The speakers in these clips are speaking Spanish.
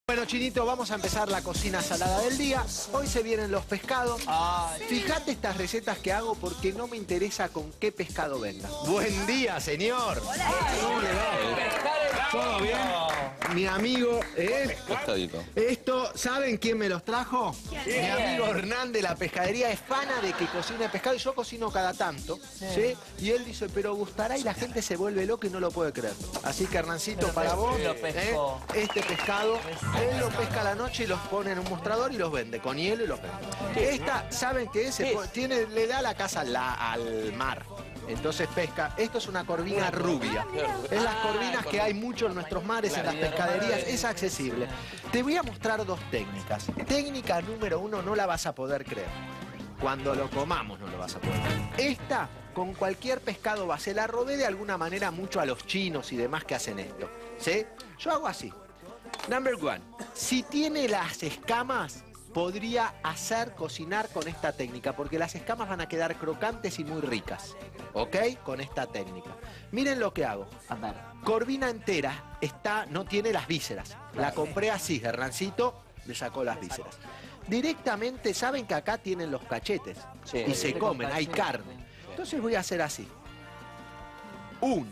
Bueno, Chinito, vamos a empezar la cocina salada del día. Hoy se vienen los pescados. Fíjate estas recetas que hago porque no me interesa con qué pescado venga. Buen día, señor. Hola. ¿Cómo le va? ¿Todo bien? Mi amigo, Esto, ¿saben quién me los trajo? Mi amigo Hernán de la pescadería es fana de que cocine pescado y yo cocino cada tanto, ¿sí? Y él dice, pero gustará y la gente se vuelve loca y no lo puede creer. Así que Hernancito, para vos, este pescado, él lo pesca a la noche y los pone en un mostrador y los vende, con hielo y los vende. Esta, ¿saben qué es? Le da la casa al mar. Entonces pesca. Esto es una corvina rubia. Es las corvinas que hay mucho en nuestros mares, en las pescaderías. Es accesible. Te voy a mostrar dos técnicas. Técnica número 1, no la vas a poder creer. Cuando lo comamos no lo vas a poder creer. Esta, con cualquier pescado va. Se la robé de alguna manera mucho a los chinos y demás que hacen esto. ¿Sí? Yo hago así. Number 1. Si tiene las escamas, podría cocinar con esta técnica, porque las escamas van a quedar crocantes y muy ricas, ¿ok? Con esta técnica. Miren lo que hago. Corvina entera, no tiene las vísceras. La compré así, Hernancito le sacó las vísceras. Directamente, saben que acá tienen los cachetes y se comen, hay carne. Entonces voy a hacer así. 1,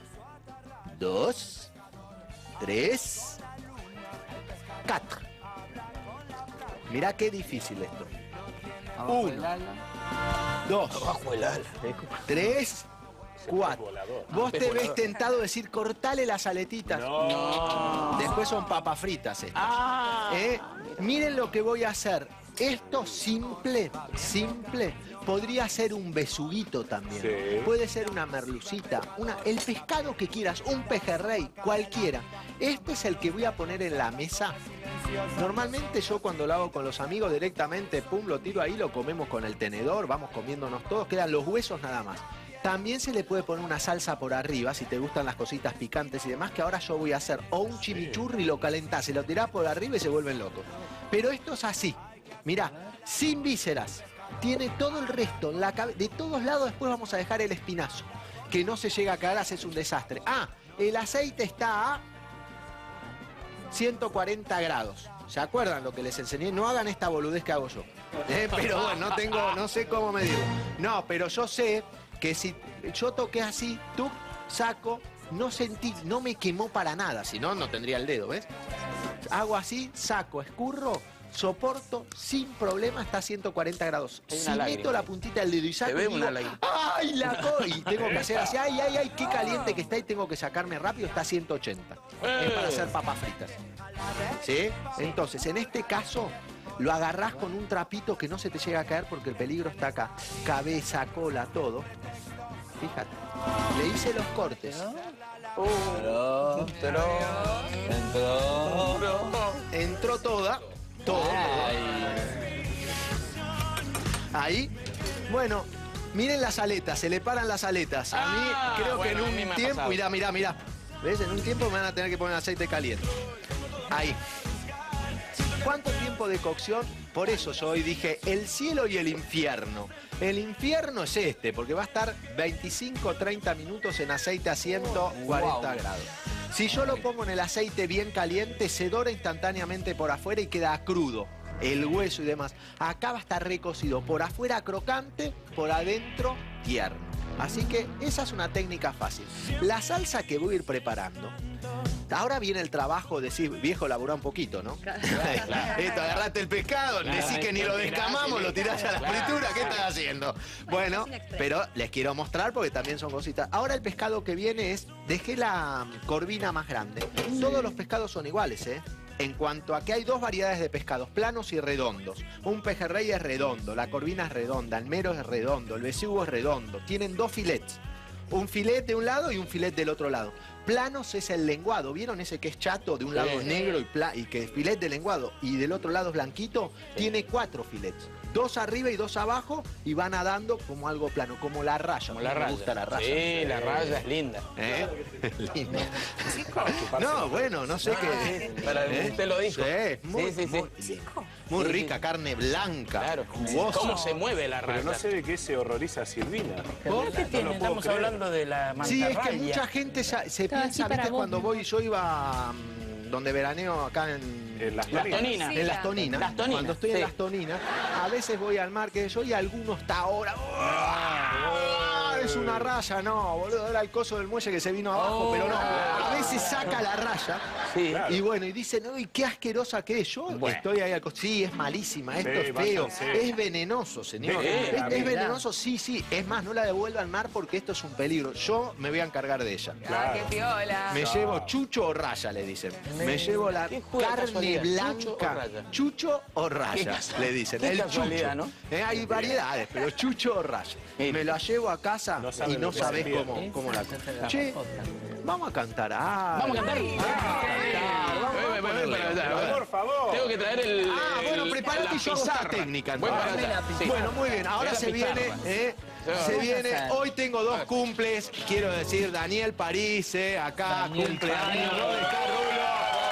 2, 3, 4. Mirá qué difícil esto. 1, 2, 3, 4. Vos te ves tentado de decir, cortale las aletitas. No. Después son papas fritas estas. Miren lo que voy a hacer. Esto simple, podría ser un besuguito también. Sí. Puede ser una merlucita, el pescado que quieras, un pejerrey, cualquiera. Este es el que voy a poner en la mesa. Normalmente yo cuando lo hago con los amigos directamente, pum, lo tiro ahí, lo comemos con el tenedor, vamos comiéndonos todos, quedan los huesos nada más. También se le puede poner una salsa por arriba, si te gustan las cositas picantes y demás, que ahora yo voy a hacer. O un chimichurri, lo calentás, se lo tirás por arriba y se vuelven locos. Pero esto es así. Mirá, sin vísceras. Tiene todo el resto, de todos lados. Después vamos a dejar el espinazo, que no se llega a caer, es un desastre. El aceite está a 140 grados. ¿Se acuerdan lo que les enseñé? No hagan esta boludez que hago yo. Pero bueno, no sé cómo medirlo. No, pero yo sé que si yo toqué así, tú saco, no me quemó para nada, si no, no tendría el dedo, ¿ves? Hago así, saco, escurro, soporto, sin problema, está a 140 grados. Si meto la puntita del dedo y saco, digo, ¡ay, y tengo que hacer así, ay, qué caliente que está y tengo que sacarme rápido, está a 180. Es para hacer papas fritas. ¿Sí? Entonces, en este caso, lo agarrás con un trapito que no se te llega a caer porque el peligro está acá. Cabeza, cola, todo. Fíjate. Le hice los cortes. Entró toda. Ahí. Bueno, miren las aletas, se le paran las aletas. A mí creo que en un tiempo, mirá. ¿Ves? En un tiempo me van a tener que poner aceite caliente. Ahí. ¿Cuánto tiempo de cocción? Por eso yo hoy dije el cielo y el infierno. El infierno es porque va a estar 25-30 minutos en aceite a 140 grados. Si yo lo pongo en el aceite bien caliente, se dora instantáneamente por afuera y queda crudo. El hueso y demás. Acá va a estar recocido. Por afuera crocante, por adentro tierno. Así que esa es una técnica fácil. La salsa que voy a ir preparando. Ahora viene el trabajo de decir, viejo, laburá un poquito, ¿no? Claro. Esto, agarraste el pescado, decís que ni lo descamamos, lo tirás a la fritura, ¿qué estás haciendo? Bueno, pero les quiero mostrar porque también son cositas. Ahora el pescado que viene dejé la corvina más grande. Todos los pescados son iguales, En cuanto a que hay dos variedades de pescados, planos y redondos. Un pejerrey es redondo, la corvina es redonda, el mero es redondo, el besugo es redondo. Tienen dos filets. Un filet de un lado y un filet del otro lado. Planos es el lenguado. ¿Vieron ese que es chato? De un lado es negro y que es filet de lenguado y del otro lado es blanquito. Tiene 4 filets. 2 arriba y 2 abajo y van nadando como algo plano, como la raya. Me gusta la raya. Sí, la raya es linda. Linda. No, bueno, no sé qué. Usted lo dijo. Sí. Muy rica, carne blanca. Claro, jugosa. ¿Cómo se mueve la raya? Pero no sé de qué se horroriza Silvina. ¿Por qué tiene? Estamos hablando de la mantarraya. Sí, es que mucha gente se piensa, ¿viste? Cuando yo iba donde veraneo acá en las Las toninas. En las toninas. Las toninas, Cuando estoy en sí. las toninas, a veces voy al mar, que yo, y alguno está ahora. Es una raya, no, boludo, era el coso del muelle que se vino abajo, pero no. A veces saca la raya. Sí. Y bueno, y dicen, uy, qué asquerosa que es. Yo Bueno. estoy ahí al costado. Sí, es malísima, esto es feo. váyanse. Es venenoso, señor. Venga, Es venenoso, sí, sí. Es más, no la devuelva al mar porque esto es un peligro. Yo me voy a encargar de ella. Ah, qué piola. Me llevo chucho o raya, le dicen. Me llevo la ¿Qué juega carne casualidad? blanca. ¿Chucho o raya? Chucho o raya, casualidad. le dicen. Qué El casualidad, chucho. ¿no? Hay variedades, pero chucho o raya. Sí. Me la llevo a casa No saben y no lo que sabés se pierde. cómo la... Che, vamos a cantar algo. Vamos a cantar. Por favor. Tengo que traer el. Ah, bueno, preparate y yo hago esta técnica. Voy para entonces. allá. Sí. Bueno, muy bien. Ahora Era se viene, pizarra. se viene. Hoy tengo 2 cumples. Quiero decir, Daniel París, acá, cumpleaños. No dejá, Rulo.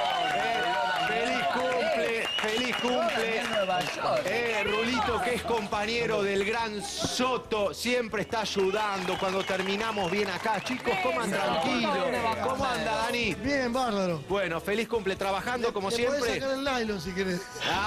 Feliz cumple. Rulito, que es compañero del gran Soto, siempre está ayudando cuando terminamos bien acá. Chicos, coman tranquilos. ¿Cómo anda, Dani? Bien, bárbaro. Bueno, feliz cumple, trabajando como Te podés siempre. sacar el nylon si querés.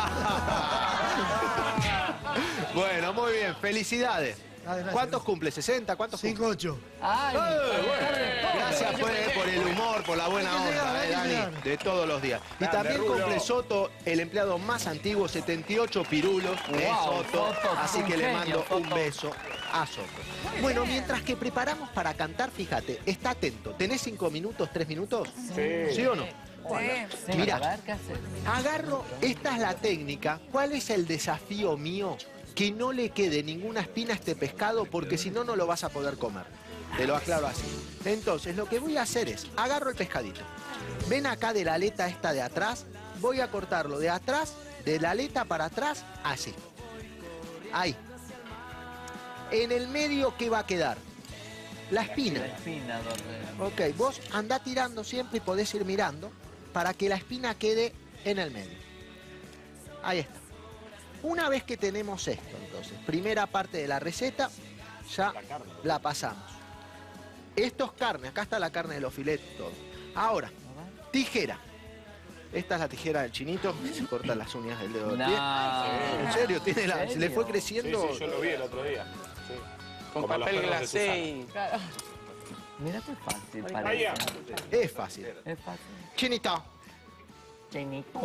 Bueno, muy bien, felicidades. Gracias. ¿Cuántos cumple? ¿60? ¿Cuántos cumple? 5-8. Gracias por el humor, por la buena Hay que llegar, onda, hay que Dani, llegar. de todos los días. Y Grande, también Rulo. cumple Soto, el empleado más antiguo, 78 pirulos, Soto. Así que le mando un beso a Soto. Bueno, mientras que preparamos para cantar, fíjate, está atento. ¿Tenés 5 minutos, 3 minutos? Sí. ¿Sí o no? Sí. Mira, agarro, esta es la técnica. ¿Cuál es el desafío mío? Que no le quede ninguna espina a este pescado porque si no, no lo vas a poder comer. Te lo aclaro así. Entonces, lo que voy a hacer es, agarro el pescadito. Ven acá de la aleta esta de atrás, voy a cortarlo de atrás, de la aleta para atrás, así. Ahí. En el medio, ¿qué va a quedar? La espina. Ok, vos andá tirando siempre y podés ir mirando para que la espina quede en el medio. Ahí está. Una vez que tenemos esto, entonces, primera parte de la receta, ya la pasamos. Esto es carne, acá está la carne de los filetes, todo. Ahora, tijera. Esta es la tijera del chinito, que se corta las uñas del dedo del pie. En serio, tiene la, se le fue Sí, creciendo. sí, yo lo vi el otro día. Sí. Con Como los papel perros de glacé y. Mira qué fácil Ahí ya. parece. Es fácil. Es fácil. Chinito. Chinito.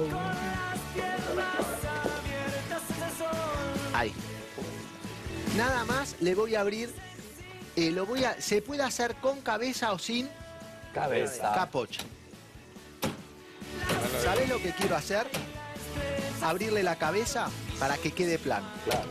Ahí. Nada más le voy a abrir, se puede hacer con cabeza o sin Cabeza. capocha. ¿Sabés lo que quiero hacer? Abrirle la cabeza para que quede plano. Claro.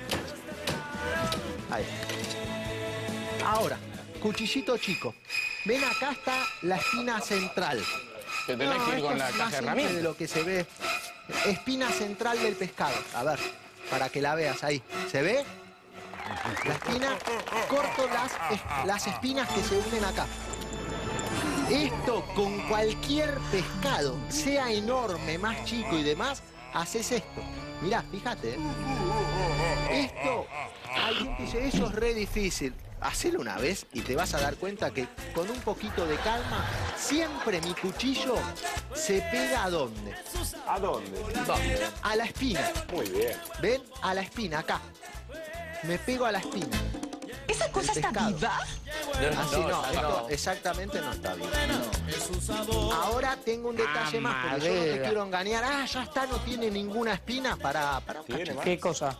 Ahí. Ahora, cuchillito chico. Ven, acá está la espina central. Te tenés que ir esto con la es caja más de simple de herramientas. lo que se ve. Espina central del pescado. A ver, para que la veas ahí. ¿Se ve? La espina, corto las espinas que se unen acá. Esto con cualquier pescado, sea enorme, más chico y demás, haces esto. Mirá, fíjate. Esto, alguien te dice, eso es re difícil. Hacelo una vez y te vas a dar cuenta que con un poquito de calma, siempre mi cuchillo se pega ¿a dónde? ¿A dónde? A la espina. Muy bien. ¿Ven? A la espina, acá. Me pego a la espina. ¿Esa cosa está pescado. viva? Así no, esto exactamente no está bien. Ahora tengo un detalle más, porque yo no te quiero engañar. Ah, ya está, no tiene ninguna espina. Para un ¿Tiene cachito. más? ¿Qué cosa?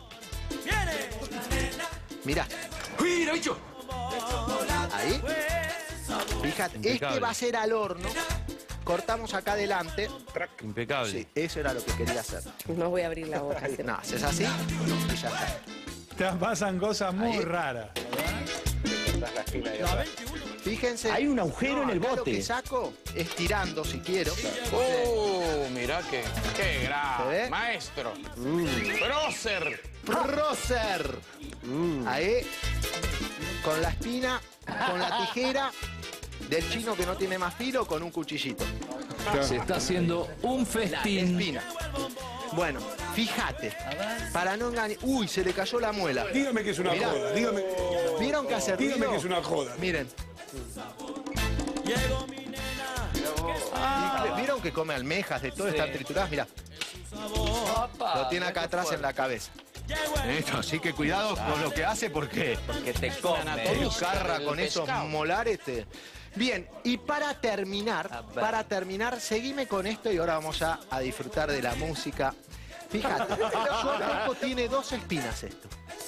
Mirá. ¡Mira, bicho! Ahí. Fíjate, este va a ser al horno. Cortamos acá adelante. Impecable. Sí, eso era lo que quería hacer. No voy a abrir la boca. No, haces así y ya está. Te pasan cosas muy Ahí. raras. Cortás la espina de atrás. Fíjense. Hay un agujero en el acá Lo bote. que saco es tirando, si quiero. Mirá qué ¿Se grave. ve? Maestro. Prócer. Prócer. Ahí. Con la espina, con la tijera del chino que no tiene más filo, con un cuchillito. Se está haciendo un festín. Espina. Bueno, fíjate. Para no engañar. Uy, se le cayó la muela. Dígame que es una Mirá. joda. Dígame, ¿Vieron que hace ruido? dígame que es una joda. Miren. Y ¿vieron que come almejas de todo? Están trituradas, mirá. Lo tiene acá atrás en la cabeza. Esto, así que cuidado con lo que hace porque te come. te encarra con esos molares. Bien, y para terminar, seguime con esto y ahora vamos a disfrutar de la música. Fíjate, esto tiene dos espinas esto.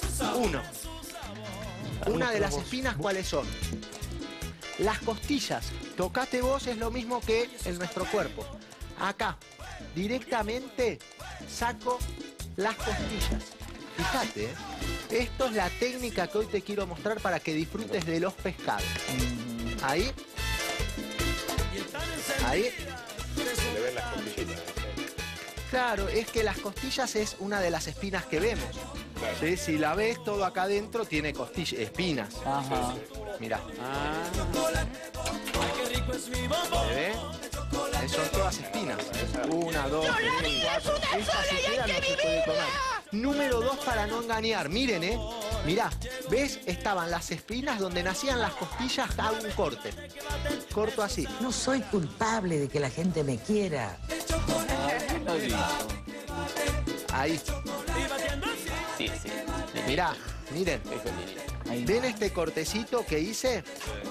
Una de las espinas, ¿cuáles son? Las costillas. Tocate vos, es lo mismo que en nuestro cuerpo. Acá, directamente saco las costillas. Fíjate, esto es la técnica que hoy te quiero mostrar para que disfrutes de los pescados. Ahí. Le ven las costillitas. Claro, es que las costillas es una de las espinas que vemos. ¿Sí? Si la ves, todo acá adentro tiene costillas, espinas. Ajá. Mirá. ¿Se ve? Son todas espinas. 1, 2, 3, 4. Esta se queda, no se puede comer. Número 2 para no engañar. Miren, mirá. ¿Ves? Estaban las espinas donde nacían las costillas. Hago un corte. Corto así. No soy culpable de que la gente me quiera. Ahí. Sí. Mirá, miren. ¿Ven este cortecito que hice?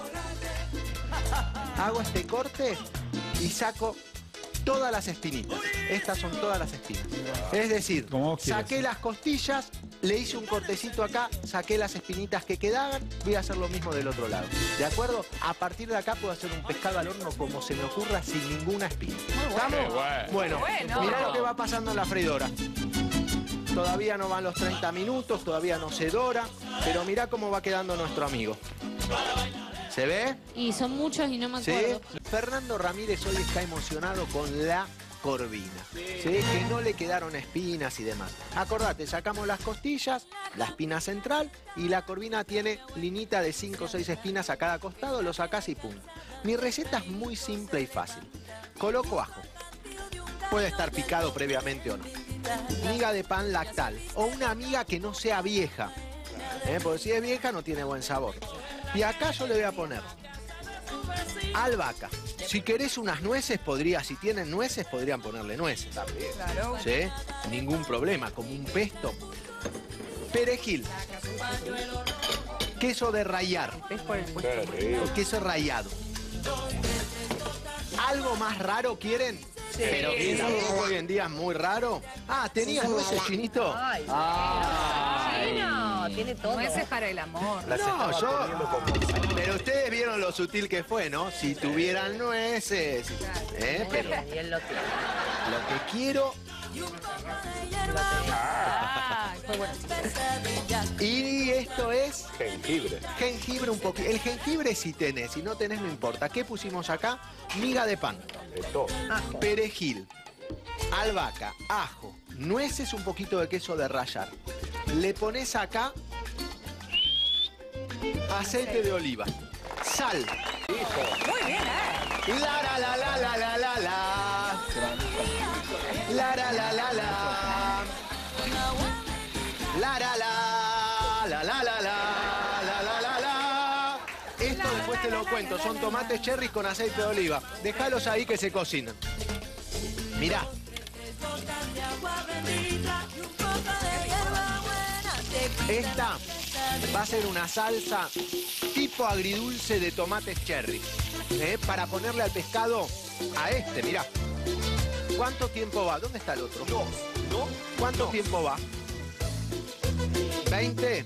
Hago este corte y saco todas las espinitas. Estas son todas las espinas. Es decir, saqué las costillas, le hice un cortecito acá, saqué las espinitas que quedaban, voy a hacer lo mismo del otro lado. ¿De acuerdo? A partir de acá puedo hacer un pescado al horno como se me ocurra sin ninguna espina. ¿Estamos? Bueno, mirá lo que va pasando en la freidora. Todavía no van los 30 minutos, todavía no se dora, pero mirá cómo va quedando nuestro amigo. ¿Se ve? Y son muchos y no me ¿Sí? acuerdo. Fernando Ramírez hoy está emocionado con la corvina. ¿Sí? Que no le quedaron espinas y demás. Acordate, sacamos las costillas, la espina central y la corvina tiene linita de 5 o 6 espinas a cada costado, lo sacás y pum. Mi receta es muy simple y fácil. Coloco ajo. Puede estar picado previamente o no. Miga de pan lactal o una miga que no sea vieja. Porque si es vieja no tiene buen sabor. Y acá yo le voy a poner albahaca. Si querés unas nueces, si tienen nueces, podrían ponerle nueces. Claro. ¿Sí? Ningún problema, como un pesto. Perejil. Queso de rallar. Queso rallado. ¿Algo más raro quieren? Sí. Pero que tampoco hoy en día es muy raro. ¿Tenías nueces, Chinito? Chino, tiene todo. Nueces para el amor. Pero ustedes vieron lo sutil que fue, ¿no? Si tuvieran nueces. Pero Lo que quiero... fue bueno. Y esto es... Jengibre. Jengibre un poquito. El jengibre si tenés, si no tenés no importa. ¿Qué pusimos acá? Miga de pan. De todo. Perejil, albahaca, ajo, nueces, un poquito de queso de rallar. Le pones acá aceite de oliva, sal. Muy bien, La la la la la la la la. La la la la la. La la la la la la la la la la. Esto después te lo cuento, son tomates cherry con aceite de oliva. Déjalos ahí que se cocinan. Mirá. Esta va a ser una salsa tipo agridulce de tomates cherry. Para ponerle al pescado a este, mirá. ¿Cuánto tiempo va? ¿Dónde está el otro? ¿Cuánto tiempo va? 20. 20.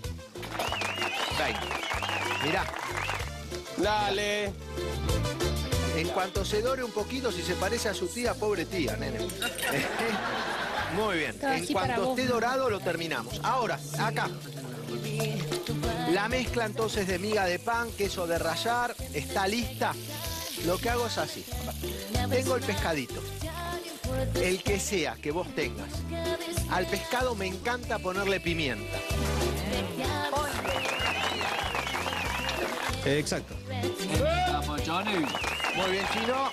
Mirá. Dale. En cuanto se dore un poquito, si se parece a su tía, pobre tía, nene. Muy bien. Todo En así cuanto para vos. esté dorado, lo terminamos. Ahora, acá. La mezcla entonces de miga de pan, queso de rallar, está lista. Lo que hago es así. Tengo el pescadito. El que sea que vos tengas. Al pescado me encanta ponerle pimienta. Exacto. Vamos, Johnny. Muy bien, Chino.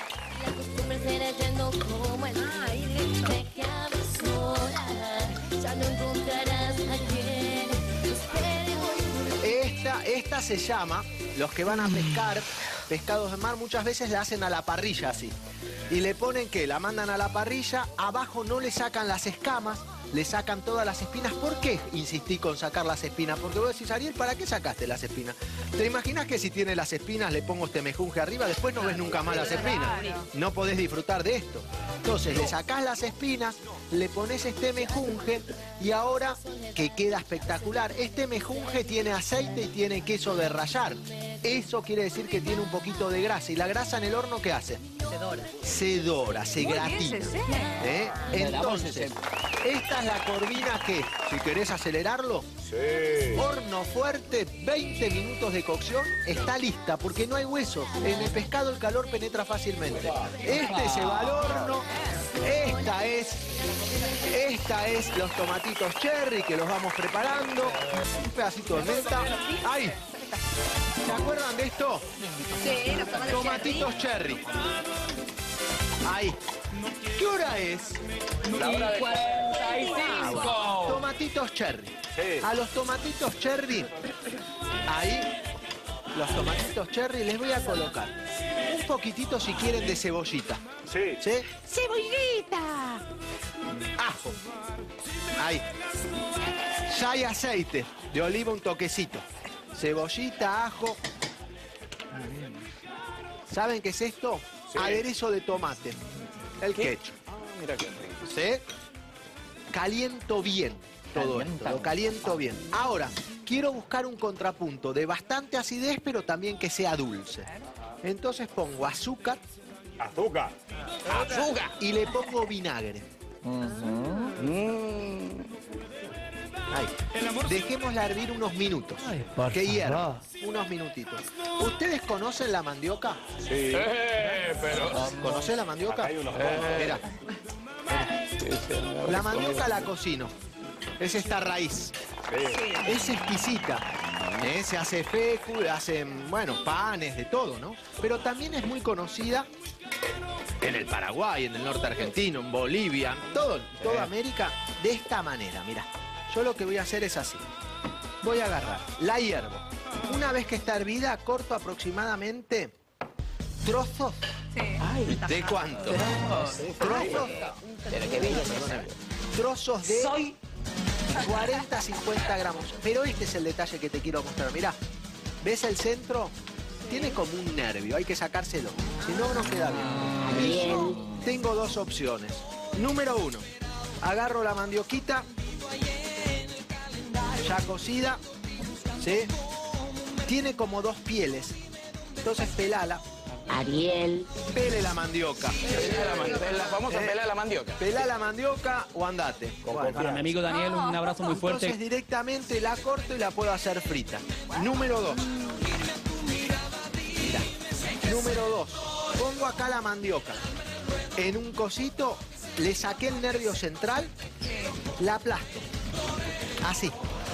Esta se llama, los que van a pescar pescados de mar muchas veces la hacen a la parrilla así. Y le ponen que la mandan a la parrilla, abajo no le sacan las escamas, le sacan todas las espinas. ¿Por qué insistí con sacar las espinas? Porque vos decís, Ariel, ¿para qué sacaste las espinas? ¿Te imaginas que si tiene las espinas le pongo este mejunje arriba? Después no ves nunca más las espinas. No podés disfrutar de esto. Entonces le sacás las espinas, le pones este mejunje y ahora que queda espectacular. Este mejunje tiene aceite y tiene queso de rallar. Eso quiere decir que tiene un poquito de grasa. ¿Y la grasa en el horno qué hace? Se dora, se gratina. Entonces, esta es la corvina que, si querés acelerarlo, horno fuerte, 20 minutos de cocción, está lista, porque no hay huesos. En el pescado el calor penetra fácilmente. Este se va al horno. Esta es los tomatitos cherry que los vamos preparando. Un pedacito de menta. ¡Ay! ¿Se acuerdan de esto? Sí, los tomatitos cherry. Ahí. ¿Qué hora es? La hora de 45. Tomatitos cherry. Sí. A los tomatitos cherry, ahí, los tomatitos cherry les voy a colocar un poquitito, si quieren, de cebollita. Sí. ¿Sí? ¡Cebollita! Ajo. Ahí. Ya hay aceite de oliva, un toquecito. Cebollita, ajo. ¿Saben qué es esto? Sí. Aderezo de tomate. El ketchup. Mira qué rico. ¿Sí? Caliento bien todo esto, lo caliento bien. Ahora, quiero buscar un contrapunto de bastante acidez, pero también que sea dulce. Entonces pongo azúcar. Azúcar. Azúcar. Y le pongo vinagre. Ahí. Dejémosla hervir unos minutos. Que hierva. Unos minutitos. ¿Ustedes conocen la mandioca? Sí. Pero... ¿Conocen la mandioca? Acá hay unos Mirá. La mandioca la cocino. Es esta raíz. Sí. Es exquisita. Se hace fécula, hacen, bueno, panes, de todo, ¿no? Pero también es muy conocida en el Paraguay, en el norte argentino, en Bolivia, toda América, de esta manera. Mirá, yo lo que voy a hacer es así. Voy a agarrar, la hiervo. Una vez que está hervida, corto aproximadamente trozos. Sí. ¿De cuánto? Trozos. Trozos de 40, 50 gramos. Pero este es el detalle que te quiero mostrar. Mirá, ¿ves el centro? Tiene como un nervio, hay que sacárselo. Si no, no queda bien. Tengo dos opciones. Número 1, agarro la mandioquita, ya cocida, ¿sí? Tiene como dos pieles. Entonces pelala. Ariel. Pele la mandioca. La famosa pelea de la mandioca. Pelá la mandioca o andate. Bueno, Para mi amigo Daniel, un abrazo muy fuerte. entonces directamente la corto y la puedo hacer frita. Número 2. Mirá. Número 2. Pongo acá la mandioca. En un cosito le saqué el nervio central, la aplasto. Así.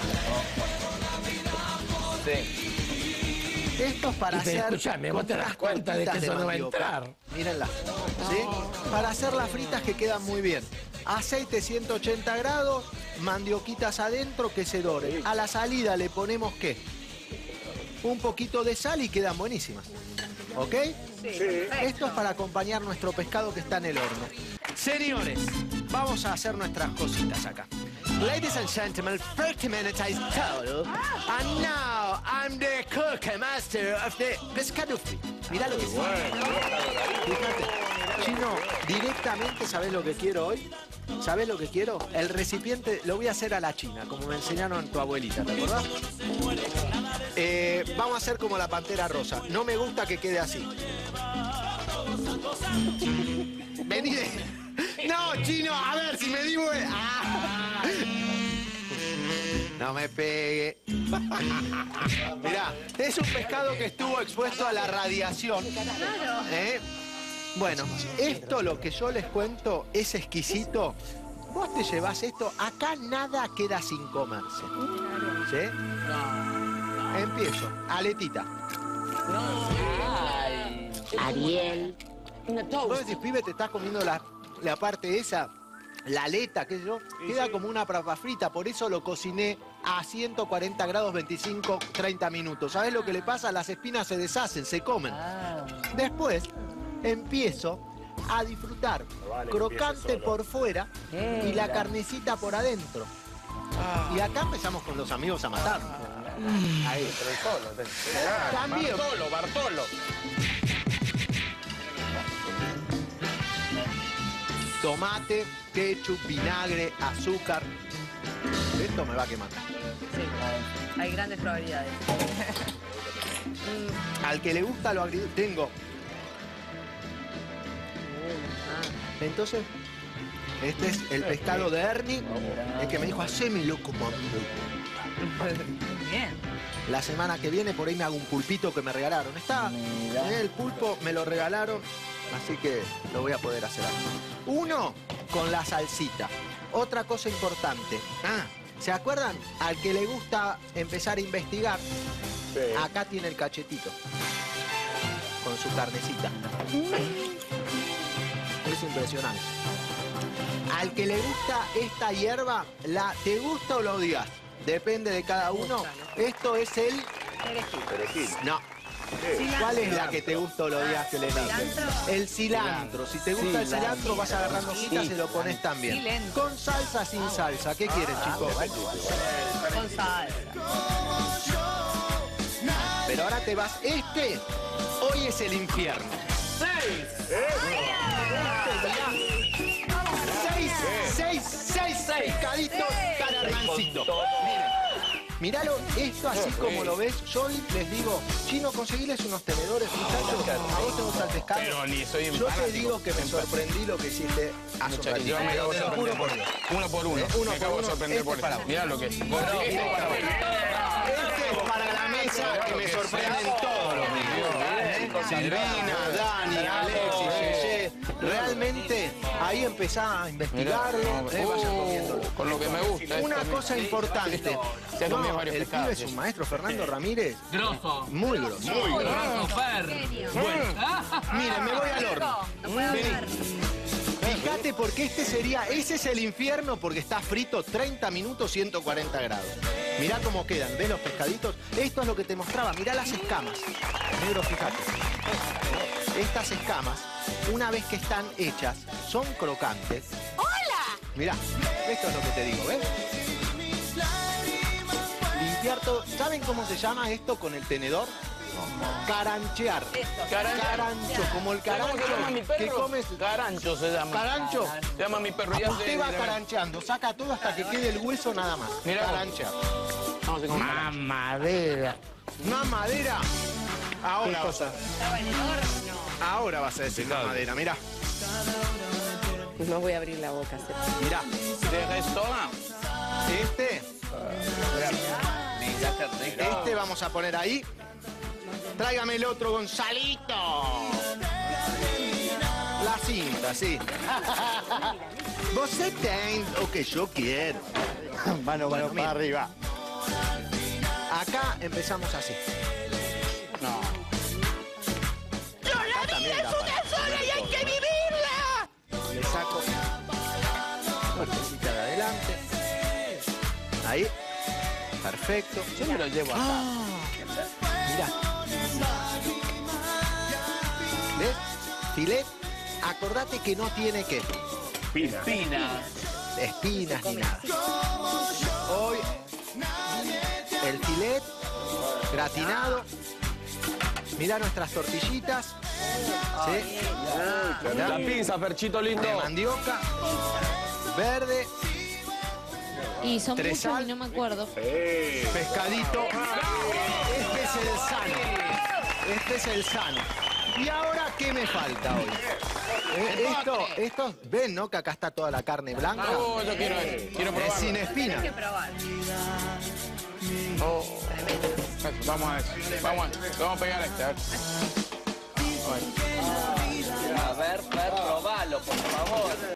Sí. Esto es para hacer... Escúchame, vos te das cuenta de que eso no va a entrar. Mírenla. ¿Sí? Para hacer las fritas que quedan muy bien. Aceite 180 grados, mandioquitas adentro que se doren. A la salida le ponemos, ¿qué? Un poquito de sal y quedan buenísimas. ¿Ok? Sí. Esto es para acompañar nuestro pescado que está en el horno. Señores, vamos a hacer nuestras cositas acá. Ladies and gentlemen, 30 minutes is total. And now I'm the cook and master of the pescado frito. Mirá lo que es. Fíjate. Chino, directamente, ¿sabés lo que quiero hoy? ¿Sabés lo que quiero? El recipiente lo voy a hacer a la china, como me enseñaron tu abuelita, ¿te acordás? Vamos a hacer como la pantera rosa. No me gusta que quede así. Vení de... No, Chino, a ver si me digo... ¡Ah! No me pegue. Mirá, es un pescado que estuvo expuesto a la radiación. Bueno, esto lo que yo les cuento es exquisito. Vos te llevas esto, acá nada queda sin comerse. ¿Sí? Empiezo, aletita. Ariel. Vos decís, pibe, te estás comiendo la parte esa, la aleta, qué sé yo, queda como una papa frita, por eso lo cociné a 140 grados 25, 30 minutos. ¿Sabés lo que le pasa? Las espinas se deshacen, se comen. Después empiezo a disfrutar. vale que Crocante empiece solo. por fuera y la carnecita por adentro. Y acá empezamos con los amigos a matar. Ahí. Pero el solo. También. Bartolo. Tomate, ketchup, vinagre, azúcar. Esto me va a quemar. Sí, hay grandes probabilidades. Al que le gusta lo agridulce. Tengo. Entonces, este es el pescado de Ernie, el que me dijo, hacémelo como a mí me gusta. Bien. La semana que viene por ahí me hago un pulpito que me regalaron. Está, el pulpo me lo regalaron, así que lo voy a poder hacer ahora. Uno, con la salsita. Otra cosa importante. ¿Se acuerdan? Al que le gusta empezar a investigar, Sí. acá tiene el cachetito. Con su carnecita. Es impresionante. Al que le gusta esta hierba, ¿te gusta o lo odias? Depende de cada uno. Esto es el... Perejil. No. ¿Cuál es la que te gusta o lo odias que le metes? ¿Cilantro? El cilantro. Si te gusta el cilantro, vas agarrando hojitas y lo pones también. Cilantro. Con salsa, sin salsa. ¿Qué quieren, chicos? Con salsa. Pero ahora te vas. Hoy es el infierno. Seis pescaditos tan hermancitos. Míralo, esto así como lo ves, yo les digo, Chino, conseguiles unos tenedores, muchachos, a vos te gusta el pescado. Pero ni soy Yo te fanático. digo que me sorprendí lo que hiciste hace un Muchachos, ratito. yo me acabo de Te lo juro sorprender por por Dios. uno por uno. Uno Me acabo por de uno, sorprender por para eso. vos. Mirá lo que es. Este es para la mesa que me sorprenden todos los días. Silvina, Dani, Alexis, Yeye. Realmente ahí empezá a investigarlo. Vayan comiéndolo. Con lo que me gusta. Una este, cosa importante. Se ha comido No, varios el pibe pescados. es un maestro, Fernando Ramírez. Grosso. Muy grosso. Grosso, Fer. Miren, me voy al horno. No puedo hablar. Fíjate porque ese es el infierno porque está frito 30 minutos, 140 grados. Mirá cómo quedan, ¿ves los pescaditos? Esto es lo que te mostraba, mirá las escamas. Negro, fíjate. Estas escamas, una vez que están hechas, son crocantes. ¡Hola! Mirá, esto es lo que te digo, ¿ves? Limpiar todo. ¿Saben cómo se llama esto con el tenedor? Caranchear. Carancho, como el ¿Cómo carancho se llama mi perro? que comes. Carancho se llama. Carancho. Se llama mi perro. Ya Usted sé, va mira, carancheando, saca todo hasta que quede el hueso nada más. Mirá vos. Caranchear. Vamos a comer. Mamadera. Mamadera. Ahora vas a, Estaba en el horno. ahora vas a decir mamadera, mirá. No voy a abrir la boca. Mirá. ¿De restaurante? Este vamos a poner ahí. Tráigame el otro, Gonzalito. La cinta, sí. Vos tenés lo que yo quiero. Mano Mira. para arriba. Acá empezamos así. No. La vida es una sola y hay que vivirla. Le saco fuertecita de adelante. Ahí. Perfecto. Yo me lo llevo acá. Mirá. ¿Ves? Filet. Acordate que no tiene que Pina. espinas ni nada. Hoy el filet gratinado. Mirá nuestras tortillitas. ¿Sí? La pizza, Perchito lindo. De mandioca. Verde. Y son Tres muchos sal. y no me acuerdo. Pescadito. Este es el sano. Este es el sano. ¿Y ahora qué me falta hoy? Esto, ven, ¿no? Que acá está toda la carne blanca. Oh, yo quiero Es probarlo. sin espina. Hay que probar. Oh. Vamos a ver. Vamos a pegar este. A ver. A ver, Fer, probalo, por favor.